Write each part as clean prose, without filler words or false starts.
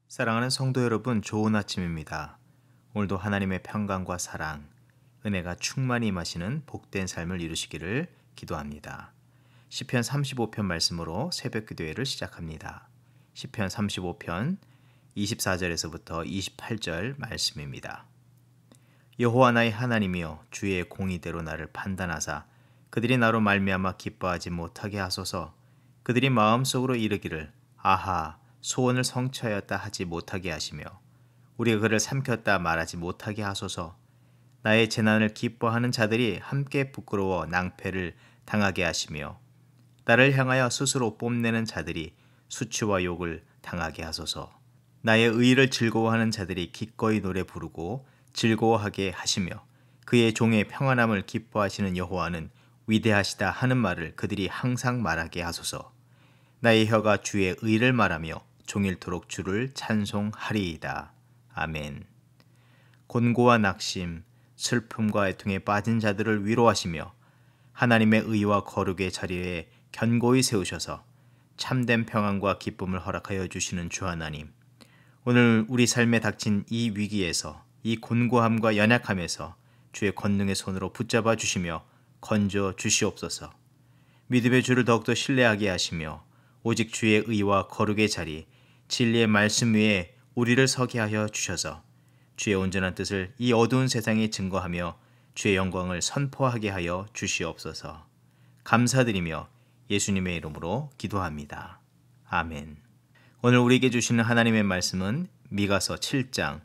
사랑하는 성도 여러분, 좋은 아침입니다. 오늘도 하나님의 평강과 사랑, 은혜가 충만히 임하시는 복된 삶을 이루시기를 기도합니다. 시편 35편 말씀으로 새벽 기도회를 시작합니다. 시편 35편 24절에서부터 28절 말씀입니다. 여호와 나의 하나님이여, 주의 공의대로 나를 판단하사 그들이 나로 말미암아 기뻐하지 못하게 하소서. 그들이 마음속으로 이르기를 아하, 소원을 성취하였다 하지 못하게 하시며 우리가 그를 삼켰다 말하지 못하게 하소서. 나의 재난을 기뻐하는 자들이 함께 부끄러워 낭패를 당하게 하시며 나를 향하여 스스로 뽐내는 자들이 수치와 욕을 당하게 하소서. 나의 의를 즐거워하는 자들이 기꺼이 노래 부르고 즐거워하게 하시며 그의 종의 평안함을 기뻐하시는 여호와는 위대하시다 하는 말을 그들이 항상 말하게 하소서. 나의 혀가 주의 의를 말하며 종일토록 주를 찬송하리이다. 아멘. 곤고와 낙심, 슬픔과 애통에 빠진 자들을 위로하시며 하나님의 의와 거룩의 자리에 견고히 세우셔서 참된 평안과 기쁨을 허락하여 주시는 주 하나님, 오늘 우리 삶에 닥친 이 위기에서, 이 곤고함과 연약함에서 주의 권능의 손으로 붙잡아 주시며 건져 주시옵소서. 믿음의 주를 더욱더 신뢰하게 하시며 오직 주의 의와 거룩의 자리, 진리의 말씀 위에 우리를 서게 하여 주셔서 주의 온전한 뜻을 이 어두운 세상에 증거하며 주의 영광을 선포하게 하여 주시옵소서. 감사드리며 예수님의 이름으로 기도합니다. 아멘. 오늘 우리에게 주시는 하나님의 말씀은 미가서 7장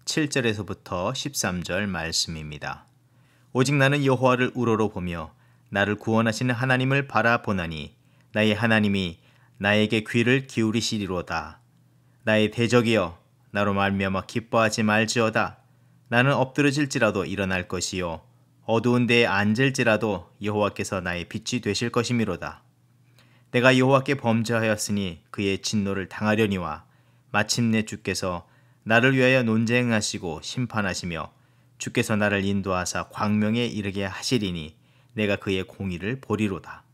7절에서부터 13절 말씀입니다. 오직 나는 여호와를 우러러 보며 나를 구원하시는 하나님을 바라보나니 나의 하나님이 나에게 귀를 기울이시리로다. 나의 대적이여, 나로 말미암아 기뻐하지 말지어다. 나는 엎드러질지라도 일어날 것이요 어두운 데에 앉을지라도 여호와께서 나의 빛이 되실 것이미로다. 내가 여호와께 범죄하였으니 그의 진노를 당하려니와 마침내 주께서 나를 위하여 논쟁하시고 심판하시며 주께서 나를 인도하사 광명에 이르게 하시리니 내가 그의 공의를 보리로다.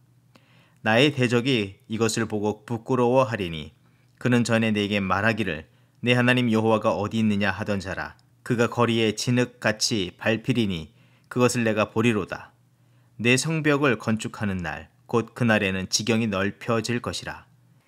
나의 대적이 이것을 보고 부끄러워하리니 그는 전에 내게 말하기를 내 하나님 여호와가 어디 있느냐 하던 자라. 그가 거리에 진흙같이 밟히리니 그것을 내가 보리로다. 내 성벽을 건축하는 날, 곧 그날에는 지경이 넓혀질 것이라.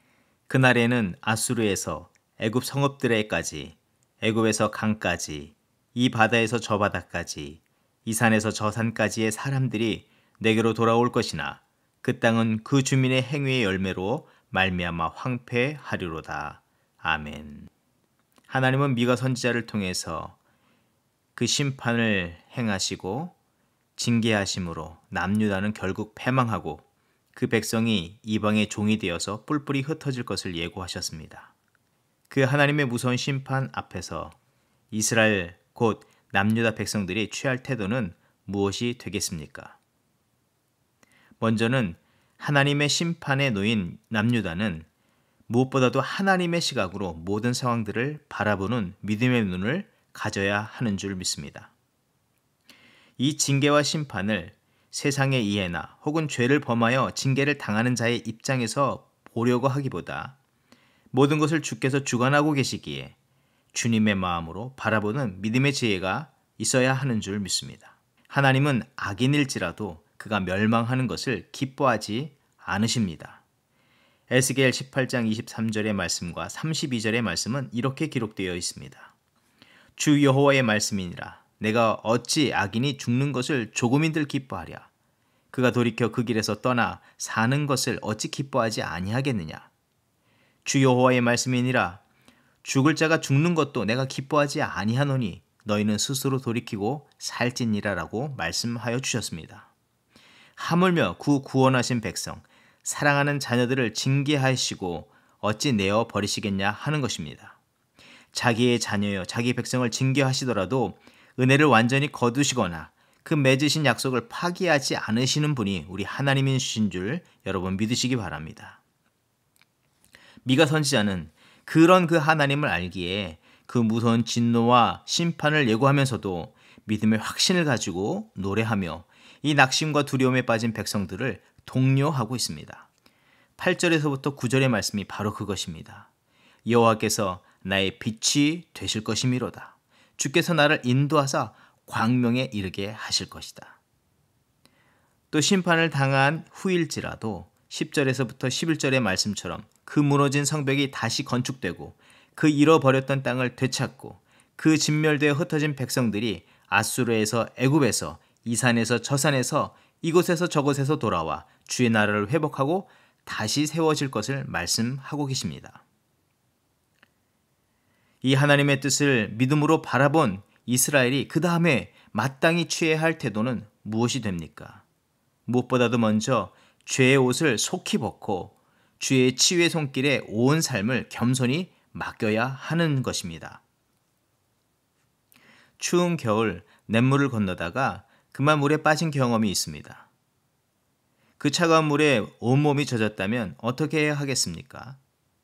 그날에는 아수르에서 애굽 성읍들에까지, 애굽에서 강까지, 이 바다에서 저 바다까지, 이 산에서 저 산까지의 사람들이 내게로 돌아올 것이나 그 땅은 그 주민의 행위의 열매로 말미암아 황폐하리로다. 아멘. 하나님은 미가 선지자를 통해서 그 심판을 행하시고 징계하심으로 남유다는 결국 패망하고 그 백성이 이방의 종이 되어서 뿔뿔이 흩어질 것을 예고하셨습니다. 그 하나님의 무서운 심판 앞에서 이스라엘 곧 남유다 백성들이 취할 태도는 무엇이 되겠습니까? 먼저는 하나님의 심판에 놓인 남유다는 무엇보다도 하나님의 시각으로 모든 상황들을 바라보는 믿음의 눈을 가져야 하는 줄 믿습니다. 이 징계와 심판을 세상의 이해나 혹은 죄를 범하여 징계를 당하는 자의 입장에서 보려고 하기보다 모든 것을 주께서 주관하고 계시기에 주님의 마음으로 바라보는 믿음의 지혜가 있어야 하는 줄 믿습니다. 하나님은 악인일지라도 그가 멸망하는 것을 기뻐하지 않으십니다. 에스겔 18장 23절의 말씀과 32절의 말씀은 이렇게 기록되어 있습니다. 주 여호와의 말씀이니라. 내가 어찌 악인이 죽는 것을 조금인들 기뻐하랴. 그가 돌이켜 그 길에서 떠나 사는 것을 어찌 기뻐하지 아니하겠느냐. 주 여호와의 말씀이니라. 죽을 자가 죽는 것도 내가 기뻐하지 아니하노니 너희는 스스로 돌이키고 살지니라라고 말씀하여 주셨습니다. 하물며 구원하신 백성, 사랑하는 자녀들을 징계하시고 어찌 내어 버리시겠냐 하는 것입니다. 자기의 자녀여 자기 백성을 징계하시더라도 은혜를 완전히 거두시거나 그 맺으신 약속을 파기하지 않으시는 분이 우리 하나님이신 줄 여러분 믿으시기 바랍니다. 미가 선지자는 그런 그 하나님을 알기에 그 무서운 진노와 심판을 예고하면서도 믿음의 확신을 가지고 노래하며 이 낙심과 두려움에 빠진 백성들을 독려하고 있습니다. 8절에서부터 9절의 말씀이 바로 그것입니다. 여호와께서 나의 빛이 되실 것이미로다. 주께서 나를 인도하사 광명에 이르게 하실 것이다. 또 심판을 당한 후일지라도 10절에서부터 11절의 말씀처럼 그 무너진 성벽이 다시 건축되고 그 잃어버렸던 땅을 되찾고 그 진멸되어 흩어진 백성들이 아수르에서 애굽에서 이 산에서 저 산에서 이곳에서 저곳에서 돌아와 주의 나라를 회복하고 다시 세워질 것을 말씀하고 계십니다. 이 하나님의 뜻을 믿음으로 바라본 이스라엘이 그 다음에 마땅히 취해야 할 태도는 무엇이 됩니까? 무엇보다도 먼저 죄의 옷을 속히 벗고 주의 치유의 손길에 온 삶을 겸손히 맡겨야 하는 것입니다. 추운 겨울 냇물을 건너다가 그만 물에 빠진 경험이 있습니다. 그 차가운 물에 온몸이 젖었다면 어떻게 해야 하겠습니까?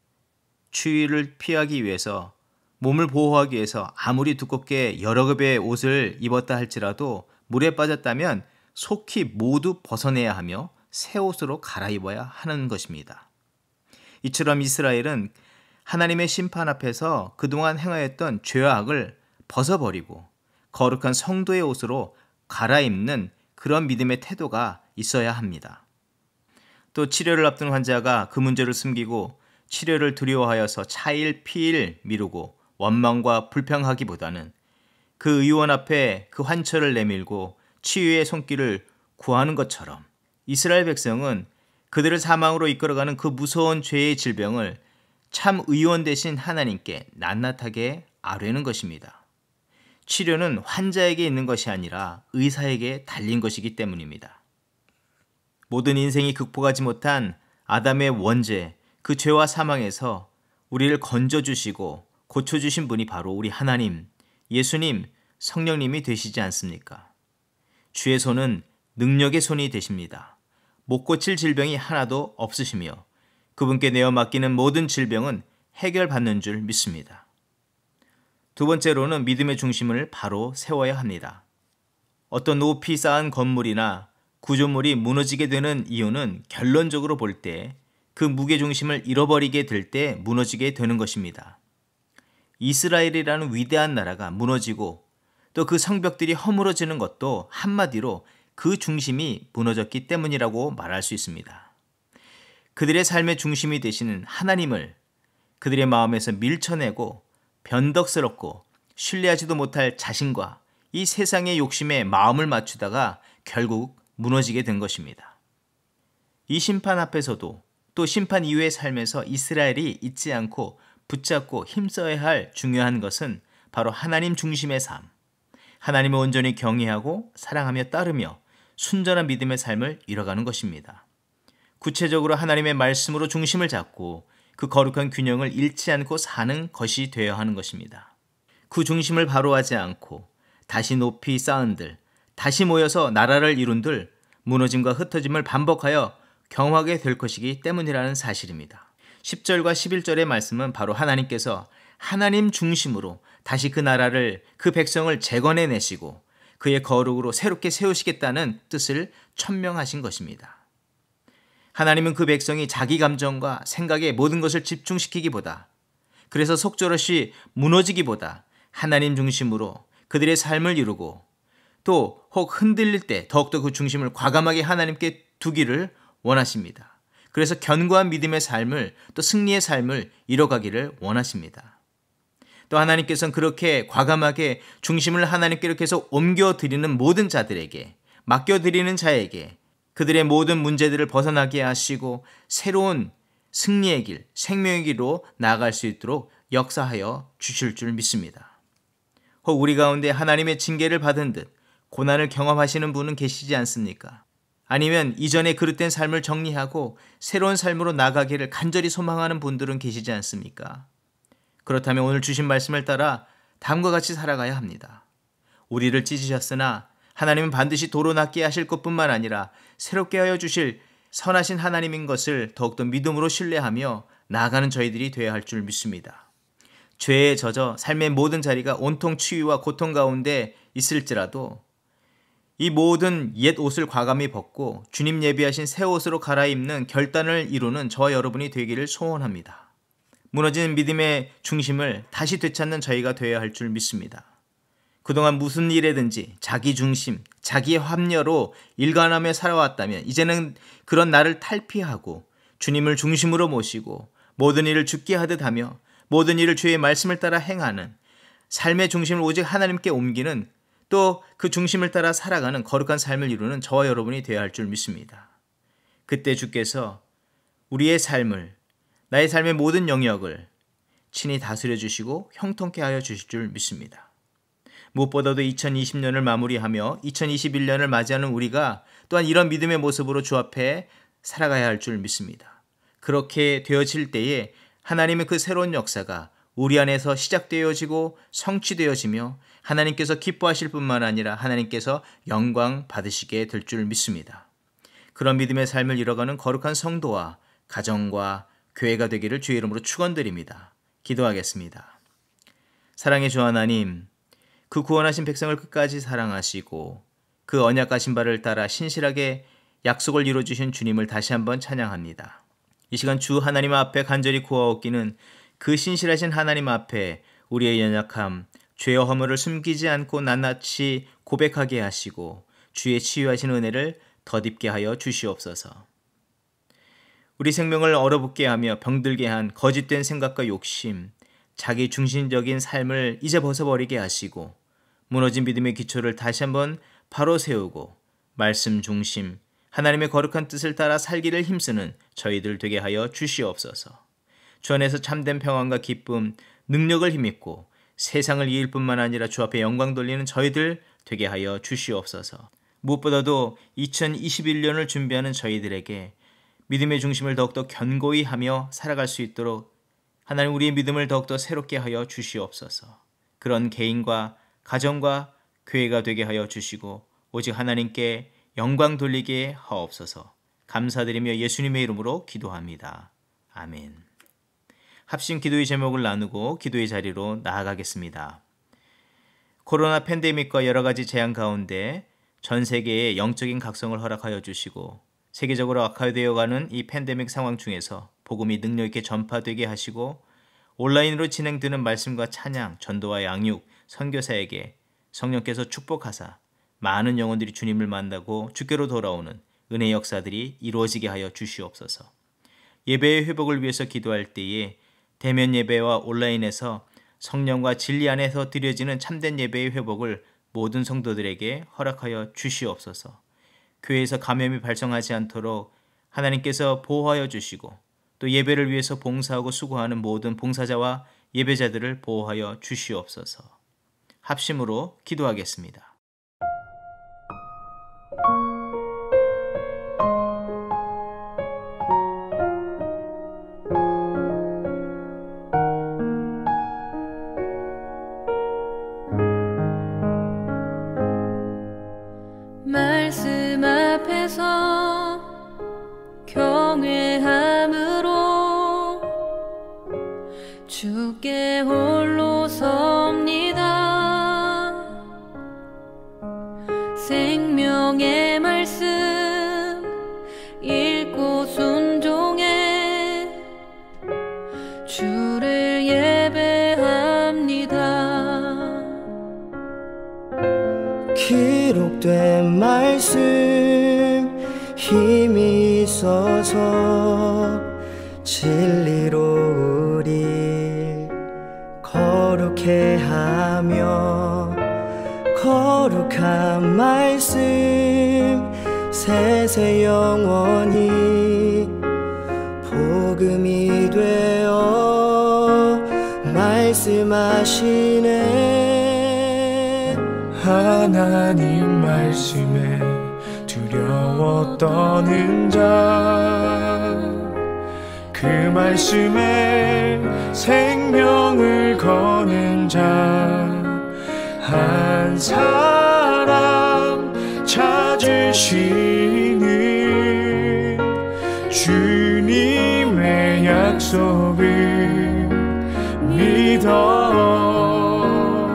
추위를 피하기 위해서 몸을 보호하기 위해서 아무리 두껍게 여러 겹의 옷을 입었다 할지라도 물에 빠졌다면 속히 모두 벗어내야 하며 새 옷으로 갈아입어야 하는 것입니다. 이처럼 이스라엘은 하나님의 심판 앞에서 그동안 행하였던 죄와 악을 벗어버리고 거룩한 성도의 옷으로 갈아입는 그런 믿음의 태도가 있어야 합니다. 또 치료를 앞둔 환자가 그 문제를 숨기고 치료를 두려워하여서 차일 피일 미루고 원망과 불평하기보다는 그 의원 앞에 그 환처를 내밀고 치유의 손길을 구하는 것처럼 이스라엘 백성은 그들을 사망으로 이끌어가는 그 무서운 죄의 질병을 참 의원 되신 하나님께 낱낱하게 아뢰는 것입니다. 치료는 환자에게 있는 것이 아니라 의사에게 달린 것이기 때문입니다. 모든 인생이 극복하지 못한 아담의 원죄, 그 죄와 사망에서 우리를 건져주시고 고쳐주신 분이 바로 우리 하나님, 예수님, 성령님이 되시지 않습니까? 주의 손은 능력의 손이 되십니다. 못 고칠 질병이 하나도 없으시며 그분께 내어 맡기는 모든 질병은 해결받는 줄 믿습니다. 두 번째로는 믿음의 중심을 바로 세워야 합니다. 어떤 높이 쌓은 건물이나 구조물이 무너지게 되는 이유는 결론적으로 볼 때 그 무게중심을 잃어버리게 될 때 무너지게 되는 것입니다. 이스라엘이라는 위대한 나라가 무너지고 또 그 성벽들이 허물어지는 것도 한마디로 그 중심이 무너졌기 때문이라고 말할 수 있습니다. 그들의 삶의 중심이 되시는 하나님을 그들의 마음에서 밀쳐내고 변덕스럽고 신뢰하지도 못할 자신과 이 세상의 욕심에 마음을 맞추다가 결국 무너지게 된 것입니다. 이 심판 앞에서도 또 심판 이후의 삶에서 이스라엘이 잊지 않고 붙잡고 힘써야 할 중요한 것은 바로 하나님 중심의 삶, 하나님을 온전히 경외하고 사랑하며 따르며 순전한 믿음의 삶을 이뤄가는 것입니다. 구체적으로 하나님의 말씀으로 중심을 잡고 그 거룩한 균형을 잃지 않고 사는 것이 되어야 하는 것입니다. 그 중심을 바로 하지 않고 다시 높이 쌓은들, 다시 모여서 나라를 이룬들 무너짐과 흩어짐을 반복하여 경험하게 될 것이기 때문이라는 사실입니다. 10절과 11절의 말씀은 바로 하나님께서 하나님 중심으로 다시 그 나라를, 그 백성을 재건해내시고 그의 거룩으로 새롭게 세우시겠다는 뜻을 천명하신 것입니다. 하나님은 그 백성이 자기 감정과 생각에 모든 것을 집중시키기보다, 그래서 속절없이 무너지기보다 하나님 중심으로 그들의 삶을 이루고 또 혹 흔들릴 때 더욱더 그 중심을 과감하게 하나님께 두기를 원하십니다. 그래서 견고한 믿음의 삶을 또 승리의 삶을 이뤄가기를 원하십니다. 또 하나님께서는 그렇게 과감하게 중심을 하나님께로 계속 옮겨드리는 모든 자들에게, 맡겨드리는 자에게 그들의 모든 문제들을 벗어나게 하시고 새로운 승리의 길, 생명의 길로 나아갈 수 있도록 역사하여 주실 줄 믿습니다. 혹 우리 가운데 하나님의 징계를 받은 듯 고난을 경험하시는 분은 계시지 않습니까? 아니면 이전에 그릇된 삶을 정리하고 새로운 삶으로 나가기를 간절히 소망하는 분들은 계시지 않습니까? 그렇다면 오늘 주신 말씀을 따라 다음과 같이 살아가야 합니다. 우리를 찢으셨으나 하나님은 반드시 도로 낫게 하실 것뿐만 아니라 새롭게 하여 주실 선하신 하나님인 것을 더욱더 믿음으로 신뢰하며 나아가는 저희들이 되어야 할 줄 믿습니다. 죄에 젖어 삶의 모든 자리가 온통 치유와 고통 가운데 있을지라도 이 모든 옛 옷을 과감히 벗고 주님 예비하신 새 옷으로 갈아입는 결단을 이루는 저와 여러분이 되기를 소원합니다. 무너진 믿음의 중심을 다시 되찾는 저희가 되어야 할 줄 믿습니다. 그동안 무슨 일에든지 자기 중심, 자기의 합리화로 일관하며 살아왔다면 이제는 그런 나를 탈피하고 주님을 중심으로 모시고 모든 일을 주께 하듯 하며 모든 일을 주의 말씀을 따라 행하는 삶의 중심을 오직 하나님께 옮기는 또 그 중심을 따라 살아가는 거룩한 삶을 이루는 저와 여러분이 되어야 할 줄 믿습니다. 그때 주께서 우리의 삶을, 나의 삶의 모든 영역을 친히 다스려 주시고 형통케 하여 주실 줄 믿습니다. 무엇보다도 2020년을 마무리하며 2021년을 맞이하는 우리가 또한 이런 믿음의 모습으로 주 앞에 살아가야 할 줄 믿습니다. 그렇게 되어질 때에 하나님의 그 새로운 역사가 우리 안에서 시작되어지고 성취되어지며 하나님께서 기뻐하실 뿐만 아니라 하나님께서 영광 받으시게 될 줄 믿습니다. 그런 믿음의 삶을 이뤄가는 거룩한 성도와 가정과 교회가 되기를 주의 이름으로 축원드립니다. 기도하겠습니다. 사랑의 주 하나님, 그 구원하신 백성을 끝까지 사랑하시고 그 언약하신 바를 따라 신실하게 약속을 이루어주신 주님을 다시 한번 찬양합니다. 이 시간 주 하나님 앞에 간절히 구하옵기는 그 신실하신 하나님 앞에 우리의 연약함, 죄와 허물을 숨기지 않고 낱낱이 고백하게 하시고 주의 치유하신 은혜를 덧입게 하여 주시옵소서. 우리 생명을 얼어붙게 하며 병들게 한 거짓된 생각과 욕심, 자기 중심적인 삶을 이제 벗어버리게 하시고 무너진 믿음의 기초를 다시 한번 바로 세우고 말씀 중심, 하나님의 거룩한 뜻을 따라 살기를 힘쓰는 저희들 되게 하여 주시옵소서. 주 안에서 참된 평안과 기쁨, 능력을 힘입고 세상을 이길 뿐만 아니라 주 앞에 영광 돌리는 저희들 되게 하여 주시옵소서. 무엇보다도 2021년을 준비하는 저희들에게 믿음의 중심을 더욱더 견고히 하며 살아갈 수 있도록 하나님 우리의 믿음을 더욱더 새롭게 하여 주시옵소서. 그런 개인과 가정과 교회가 되게 하여 주시고 오직 하나님께 영광 돌리게 하옵소서. 감사드리며 예수님의 이름으로 기도합니다. 아멘. 합심 기도의 제목을 나누고 기도의 자리로 나아가겠습니다. 코로나 팬데믹과 여러 가지 재앙 가운데 전 세계에 영적인 각성을 허락하여 주시고 세계적으로 악화되어가는 이 팬데믹 상황 중에서 복음이 능력 있게 전파되게 하시고 온라인으로 진행되는 말씀과 찬양, 전도와 양육, 선교사에게 성령께서 축복하사 많은 영혼들이 주님을 만나고 주께로 돌아오는 은혜의 역사들이 이루어지게 하여 주시옵소서. 예배의 회복을 위해서 기도할 때에 대면 예배와 온라인에서 성령과 진리 안에서 드려지는 참된 예배의 회복을 모든 성도들에게 허락하여 주시옵소서. 교회에서 감염이 발생하지 않도록 하나님께서 보호하여 주시고 또 예배를 위해서 봉사하고 수고하는 모든 봉사자와 예배자들을 보호하여 주시옵소서. 합심으로 기도하겠습니다. 말씀 앞에서 경외함으로 주께 홀로 섭니다. 생명의 말씀 읽고 순종해 주를 예배합니다. 기록된 말씀 힘이 있어서 진리로 우리 거룩해 하며 거룩한 말씀 세세 영원히 복음이 되어 말씀하시네. 하나님 말씀에 두려워 떠는 자, 그 말씀에 생명을 거는 자 한 사람 찾으시는 주님의 약속을 믿어.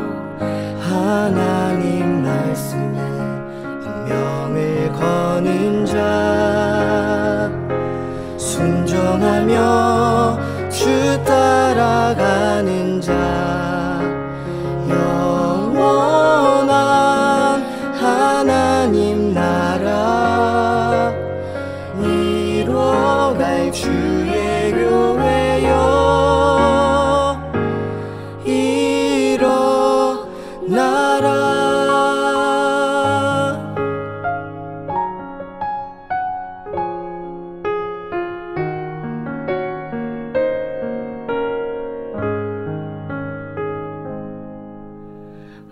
하나님 말씀에 운명을 거는 자 순종하며 주 따라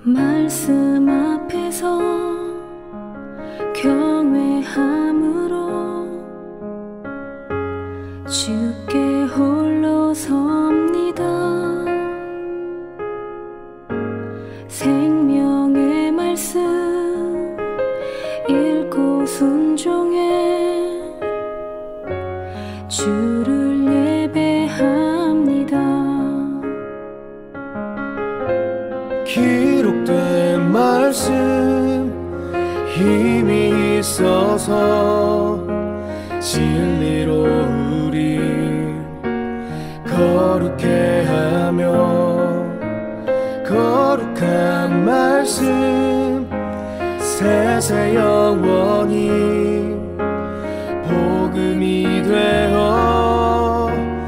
말씀 앞에서 경외함으로 주께 홀로 섭니다. 생명의 말씀 읽고 순종해 주를 예배합니다. 기록된 말씀 힘이 있어서 진리로 우리 거룩해 하며 거룩한 말씀 세세 영원히 복음이 되어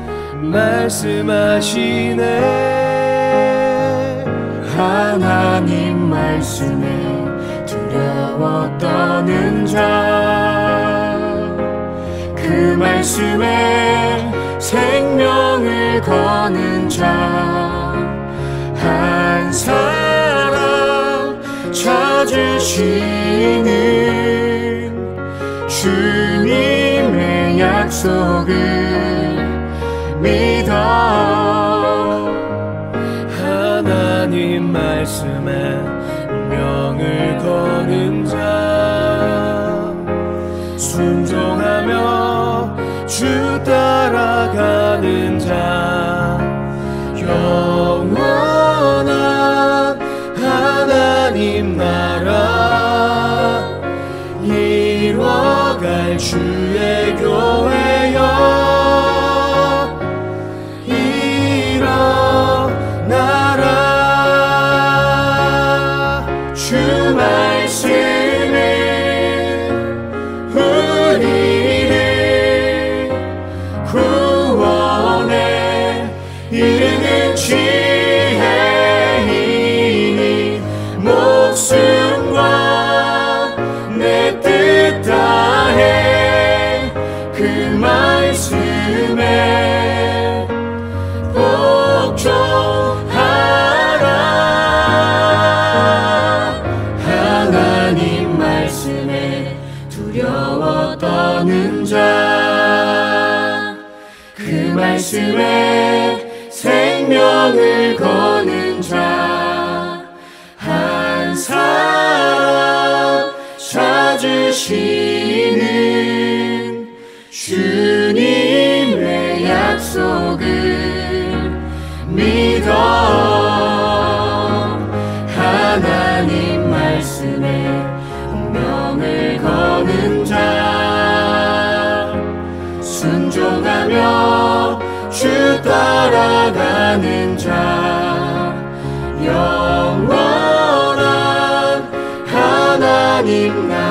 말씀하시네. 하나님 말씀에 두려워 떠는 자, 그 말씀에 생명을 거는 자, 한 사람 찾으시는 주님의 약속을 믿어. 하나님 말씀에 운명을 거는 자, 순종하며 주 따라가는 자, 영원한 하나님 나라 이뤄갈 주의 교회여 일어나라. 주 말씀은 우리를 구원에 이르는 지혜이니 목숨과 내 뜻 다해 그 말씀에 복종하라. 하나님 말씀에 두려워 떠는 자, 그 말씀에 생명을 거는 자, 한 사람 찾으시는 주님의 약속을 믿어. 하나님 말씀에 운명을 거는 자, 순종하며 주 따라가는 자, 영원한 하나님 나라